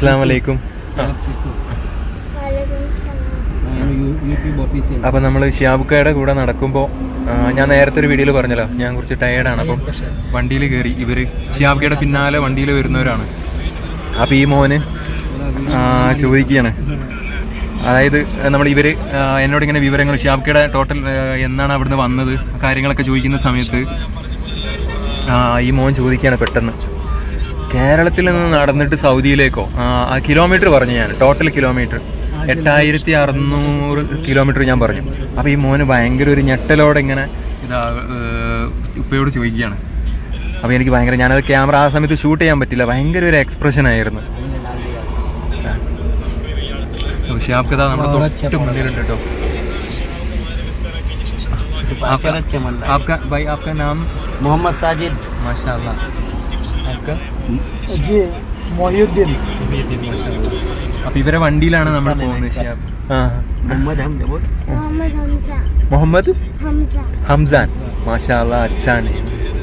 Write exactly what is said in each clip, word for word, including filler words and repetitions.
അസ്സലാമലൈക്കും. അപ്പം നമ്മൾ ഷിയാബുക്കയുടെ കൂടെ നടക്കുമ്പോൾ ഞാൻ നേരത്തെ ഒരു വീഡിയോയിൽ പറഞ്ഞല്ലോ, ഞാൻ കുറച്ച് ടയേർഡാണ്. അപ്പം വണ്ടിയിൽ കയറി ഇവർ ഷിയാബുക്കയുടെ പിന്നാലെ വണ്ടിയിൽ വരുന്നവരാണ്. അപ്പോൾ ഈ മോന് ചോദിക്കുകയാണ്, അതായത് നമ്മൾ ഇവർ എന്നോട് ഇങ്ങനെ വിവരങ്ങൾ ഷിയാബുക്കയുടെ ടോട്ടൽ എന്നാണ് അവിടുന്ന് വന്നത് കാര്യങ്ങളൊക്കെ ചോദിക്കുന്ന സമയത്ത് ഈ മോൻ ചോദിക്കുകയാണ് പെട്ടെന്ന്, കേരളത്തിൽ നിന്ന് നടന്നിട്ട് സൗദിയിലേക്കോ? ആ കിലോമീറ്റർ പറഞ്ഞു ഞാൻ, ടോട്ടൽ കിലോമീറ്റർ എട്ടായിരത്തി അറുന്നൂറ് കിലോമീറ്റർ ഞാൻ പറഞ്ഞു. അപ്പോൾ ഈ മോന് ഭയങ്കര ഒരു ഞെട്ടലോടെ ഇങ്ങനെ ഇതാ ഉപ്പയോട് ചോദിക്കുകയാണ്. അപ്പോൾ എനിക്ക് ഭയങ്കര, ഞാനത് ക്യാമറ ആ സമയത്ത് ഷൂട്ട് ചെയ്യാൻ പറ്റില്ല, ഭയങ്കര ഒരു എക്സ്പ്രഷൻ ആയിരുന്നു. ഷിയാബ് നമ്മുടെ തൊട്ട് മുന്നിലുണ്ട് കേട്ടോ. आपका भाई आपका नाम? मोहम्मद साजिद. माशाल्लाह. आपका? जी मोहिउद्दीन. അപ്പോൾ ഇവരെ വണ്ടിയിലാണ് നമ്മൾ പോകുന്നത്. ഷിയാബ് मोहम्मद हमजा बोल. मोहम्मद हमजा. मोहम्मद हमजा. हमजान. माशाल्लाह अच्छा है.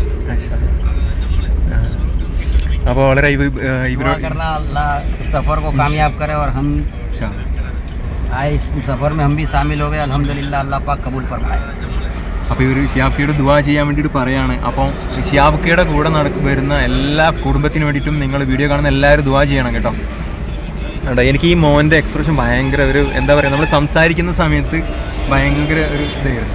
അപ്പോൾ വളരെ ഇവരോട് सफर को कामयाब करे और हम आए इस सफर में हम भी शामिल हो गए. अल्हम्दुलिल्लाह अल्लाह पाक कबूल फरमाए. അപ്പോൾ ഇവർ ഷിയാബുക്കയുടെ ദുആ ചെയ്യാൻ വേണ്ടിയിട്ട് പറയാണ്. അപ്പം ഷിയാബുക്കയുടെ കൂടെ നട വരുന്ന എല്ലാ കുടുംബത്തിന് വേണ്ടിയിട്ടും നിങ്ങൾ വീഡിയോ കാണുന്ന എല്ലാവരും ദുആ ചെയ്യണം കേട്ടോ. കേട്ടോ എനിക്ക് ഈ മോൻ്റെ എക്സ്പ്രഷൻ ഭയങ്കര ഒരു എന്താ പറയുക, നമ്മൾ സംസാരിക്കുന്ന സമയത്ത് ഭയങ്കര ഒരു ഇതായിരുന്നു.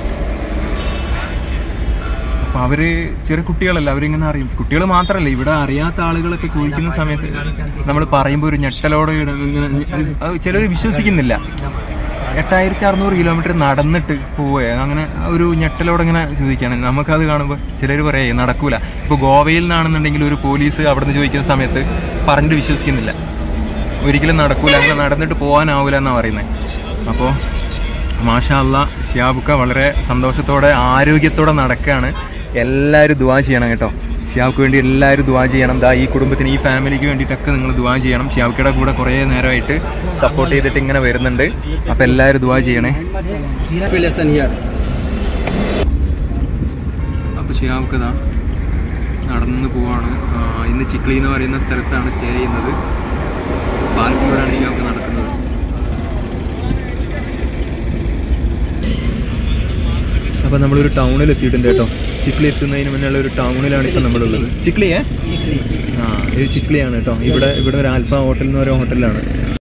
അപ്പോൾ അവർ ചെറിയ കുട്ടികളല്ല, അവരിങ്ങനെ അറിയും. കുട്ടികൾ മാത്രമല്ല, ഇവിടെ അറിയാത്ത ആളുകളൊക്കെ ചോദിക്കുന്ന സമയത്ത് നമ്മൾ പറയുമ്പോൾ ഒരു ഞെട്ടലോടെ ചിലർ വിശ്വസിക്കുന്നില്ല. എട്ടായിരത്തി അറുന്നൂറ് കിലോമീറ്റർ നടന്നിട്ട് പോവുക, അങ്ങനെ ഒരു ഞെട്ടലോടെ ഇങ്ങനെ ചോദിക്കുകയാണ്. നമുക്കത് കാണുമ്പോൾ ചിലർ പറയേ നടക്കൂല. ഇപ്പോൾ ഗോവയിൽ നിന്നാണെന്നുണ്ടെങ്കിൽ ഒരു പോലീസ് അവിടെ നിന്ന് ചോദിക്കുന്ന സമയത്ത് പറഞ്ഞിട്ട് വിശ്വസിക്കുന്നില്ല, ഒരിക്കലും നടക്കൂല, അങ്ങനെ നടന്നിട്ട് പോകാനാവില്ല എന്നാണ് പറയുന്നത്. അപ്പോൾ മാഷാ അല്ലാഹ് ഷിയാബുക്ക വളരെ സന്തോഷത്തോടെ ആരോഗ്യത്തോടെ നടക്കുകയാണ്. എല്ലാവരും ദുആ ചെയ്യണം കേട്ടോ. ഷിയാബുക്ക് വേണ്ടി എല്ലാവരും ദുആ ചെയ്യണം. ദാ ഈ കുടുംബത്തിന്, ഈ ഫാമിലിക്ക് വേണ്ടിയിട്ടൊക്കെ നിങ്ങൾ ദുആ ചെയ്യണം. ഷിയാബുക്കയുടെ കൂടെ കുറേ നേരമായിട്ട് സപ്പോർട്ട് ചെയ്തിട്ട് ഇങ്ങനെ വരുന്നുണ്ട്. അപ്പോൾ എല്ലാവരും ദുആ ചെയ്യണേ. അപ്പോൾ ഷിയാബുക്ക ദാ നടന്ന് പോവാണ്. ഇന്ന് ചിക്ലി എന്ന് പറയുന്ന സ്ഥലത്താണ് സ്റ്റേ ചെയ്യുന്നത്. പാലക്കാടാണ് ഷിയാബുക്ക നടക്കുന്നത്. അപ്പോൾ നമ്മളൊരു ടൗണിൽ എത്തിയിട്ടുണ്ട് കേട്ടോ. ചിക്ലി എത്തുന്നതിന് മുന്നുള്ള ഒരു ടൗണിലാണ് ഇപ്പം നമ്മളുള്ളത്. ചിക്ലിയേ? ആ ഇത് ചിക്ലിയാണ് കേട്ടോ. ഇവിടെ ഇവിടെ ഒരു ആൽഫ ഹോട്ടൽ എന്ന് പറയുന്ന ഹോട്ടലിലാണ്.